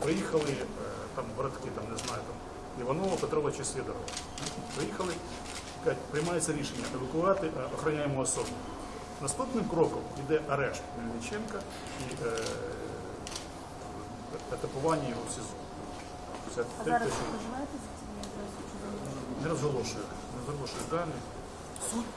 Приїхали там братки, там, не знаю, там, Іванова, Петрова чи Сидорова. Приїхали, кажуть, приймається рішення евакуювати охороняємо особу. Наступним кроком йде арешт Мельниченка і етапування його в СІЗО. А зараз ви проживаєте за цією адресою? Не розголошую дані. Суть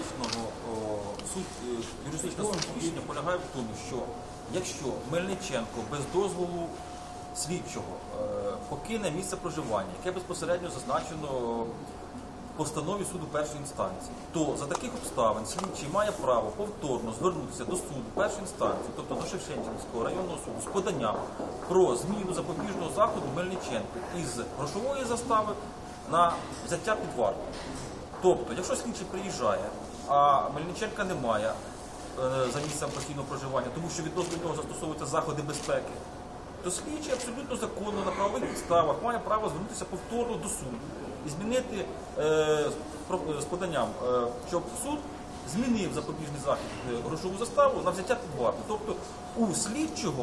юридичного рішення полягає в тому, що якщо Мельниченко без дозволу слідчого покине місце проживання, яке безпосередньо зазначено в постанові суду першої інстанції, то за таких обставин слідчий має право повторно звернутися до суду першої інстанції, тобто до Шевченківського районного суду, з поданням про зміну запобіжного заходу Мельниченка із грошової застави на взяття під варту. Тобто, якщо слідчий приїжджає, а Мельниченка немає за місцем постійного проживання, тому що відносно нього застосовуються заходи безпеки, то слідчий абсолютно законно на правових підставах має право звернутися повторно до суду і змінити з поданням, щоб суд змінив запобіжний захід грошову заставу на взяття під варту. Тобто у слідчого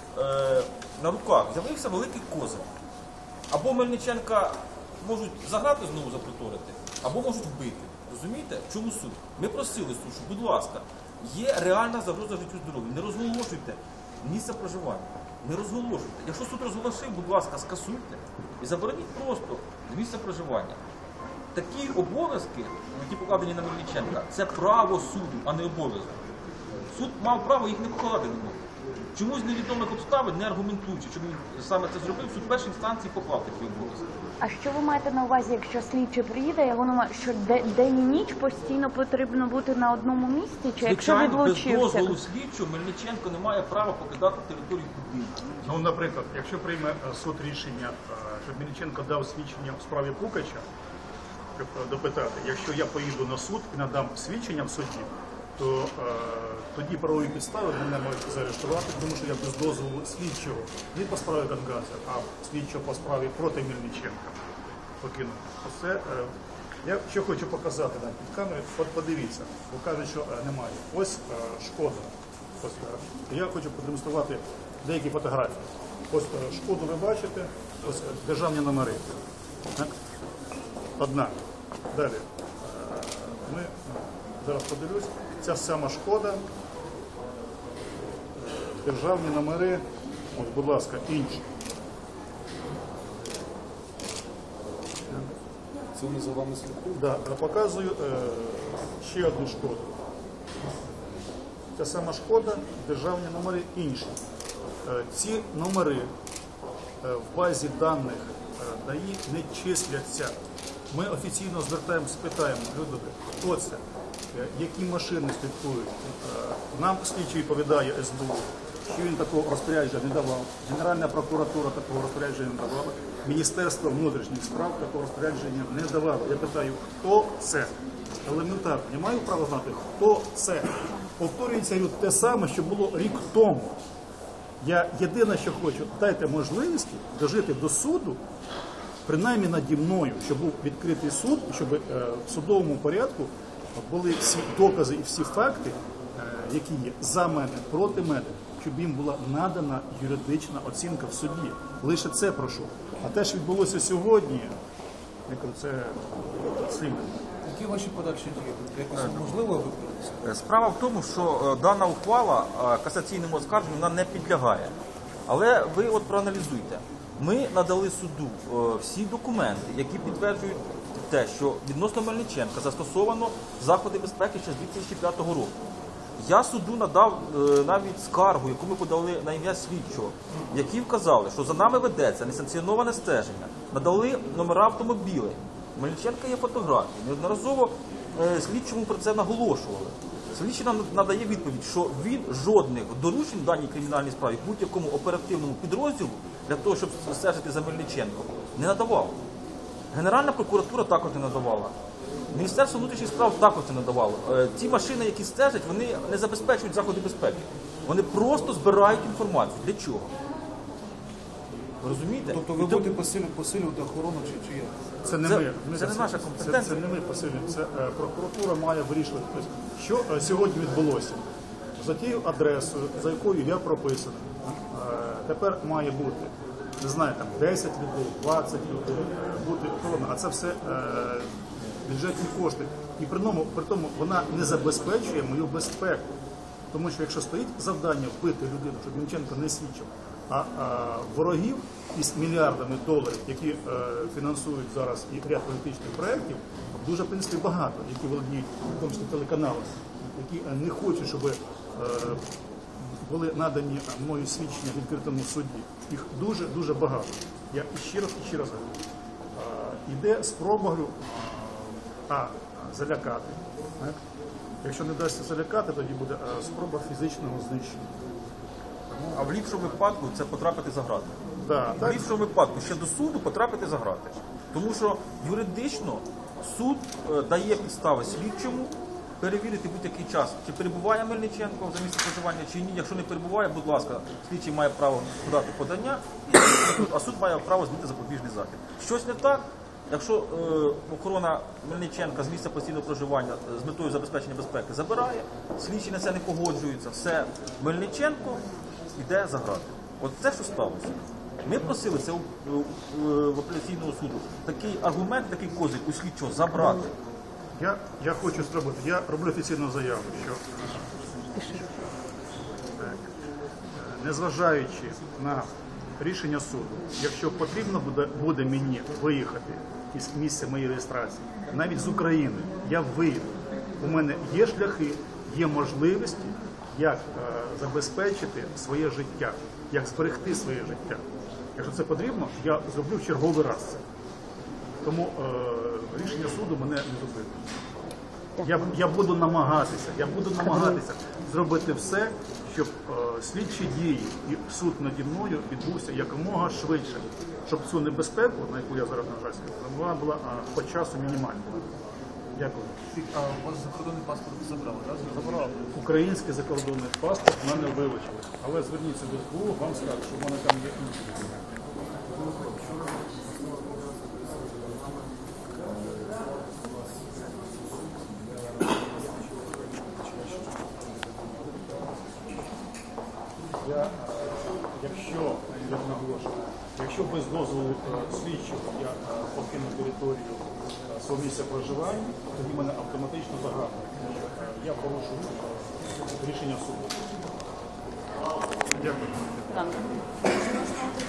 на руках з'явився великий козир. Або Мельниченка можуть заграти знову запроторити, або можуть вбити. Розумієте? В чому суть? Ми просили суд, що, будь ласка, є реальна загроза життю здоров'ю. Не розголошуйте місце проживання. Не розголошуйте. Якщо суд розголосив, будь ласка, скасуйте і забороніть просто місце проживання. Такі обов'язки, які покладені на Мельниченка, це право суду, а не обов'язок. Суд мав право їх не покладати на нього. Чомусь з невідомих обставин, не аргументуючи, чому він саме це зробив, суд першої інстанції поклав такі обов'язки. А що ви маєте на увазі, якщо слідчий приїде, його немає, що день і ніч постійно потрібно бути на одному місці? Чи якщо відлучився? Без дозволу слідчого Мельниченко не має права покидати територію будинку. Ну, наприклад, якщо прийме суд рішення, щоб Мельниченко дав свідчення в справі Пукача, щоб допитати, якщо я поїду на суд і надам свідчення в суді, то тоді правові підстави мене можуть заарештувати, тому що я без дозволу слідчого не по справі Гангадзе, а слідчого по справі проти Мельниченка покинув. Це, я ще хочу показати нам під камерою, от подивіться, бо кажуть, що немає. Ось Шкода. Ось, я хочу продемонструвати деякі фотографії. Ось Шкоду ви бачите, ось державні номери. Так? Одна. Далі. Ми зараз подивлюсь. Ця сама Шкода. Державні номери. Ось, будь ласка, інші. Це ми за вами слідкуємо? Да, показую ще одну Шкоду. Ця сама Шкода, державні номери інші. Ці номери в базі даних ДАІ не числяться. Ми офіційно звертаємося, питаємо, люди, хто це, які машини слідкують. Нам слідчий відповідає СБУ, що він такого розпорядження не давав. Генеральна прокуратура такого розпорядження не давала. Міністерство внутрішніх справ такого розпорядження не давало. Я питаю, хто це? Елементарно. Я маю право знати, хто це. Повторюється те саме, що було рік тому. Я єдине, що хочу, дайте можливість дожити до суду, принаймні наді мною, щоб був відкритий суд, щоб в судовому порядку були всі докази і всі факти, які є за мене, проти мене, щоб їм була надана юридична оцінка в суді. Лише це прошу. А те, що відбулося сьогодні, я кажу, це сильно. Які ваші подальші дії? Якось можливо виконатися? Справа в тому, що дана ухвала касаційному оскарженню вона не підлягає. Але ви от проаналізуйте. Ми надали суду всі документи, які підтверджують те, що відносно Мельниченка застосовано заходи безпеки ще з 2005 року. Я суду надав навіть скаргу, яку ми подали на ім'я слідчого, які вказали, що за нами ведеться несанкціоноване стеження. Надали номера автомобілів. Мельниченка є фотографії. Неодноразово слідчому про це наголошували. Слідчий нам надає відповідь, що він жодних доручень в даній кримінальній справі будь-якому оперативному підрозділу для того, щоб стежити за Мельниченком, не надавав. Генеральна прокуратура також не надавала. Міністерство внутрішніх справ також не надавало. Ті машини, які стежать, вони не забезпечують заходи безпеки. Вони просто збирають інформацію. Для чого? Ви розумієте? Тобто ви будете посилювати охорону чи як? Це не ми. Це не наша компетенція. Це не ми посилюємо. Це прокуратура має вирішувати. Що сьогодні відбулося? За тією адресою, за якою я прописаний, тепер має бути не знаю, там 10 людей, 20 людей бути охороною, а це все бюджетні кошти. І при тому вона не забезпечує мою безпеку. Тому що якщо стоїть завдання вбити людину, щоб Мінченко не свідчив, а ворогів із мільярдами доларів, які фінансують зараз і ряд політичних проєктів, дуже, в принципі, багато, які володіють в тому числі телеканалами, які не хочуть, щоб були надані мною свідчення в відкритому суді. Їх дуже багато. Я ще раз говорю. Іде спроба, говорю, залякати. Так? Якщо не вдасться залякати, тоді буде спроба фізичного знищення. А в ліпшому випадку це потрапити за грати. Да, В так? ліпшому випадку ще до суду потрапити за грати. Тому що юридично суд дає підстави слідчому перевірити будь-який час, чи перебуває Мельниченко за місцем проживання, чи ні. Якщо не перебуває, будь ласка, слідчий має право подати подання, а суд має право змінити запобіжний захід. Щось не так, якщо охорона Мельниченка з місця постійного проживання з метою забезпечення безпеки забирає, слідчі на це не погоджуються, все, Мельниченко йде за грати. От це, що сталося. Ми просили це в апеляційного суду. Такий аргумент, такий козик у слідчого забрати. Я хочу зробити, я роблю офіційну заяву, що незважаючи на рішення суду, якщо потрібно буде мені виїхати із місця моєї реєстрації, навіть з України, я виїду. У мене є шляхи, є можливості, як забезпечити своє життя, як зберегти своє життя. Якщо це потрібно, я зроблю в черговий раз це. Тому рішення суду мене не зупинить. Я буду намагатися зробити все, щоб слідчі дії і суд наді мною відбувся якомога швидше, щоб цю небезпеку, на яку я зараз наражаюся, вона була по часу мінімальна. Дякую. А у вас закордонний паспорт забрали, так? Забрав. Український закордонний паспорт в мене вилучили. Але зверніться до СБУ, вам скажуть, що в мене там є інші документи. Якщо без дозволу слідчого я покину територію свого місця проживання, тоді мене автоматично загадують. Я порушую рішення суду. Дякую.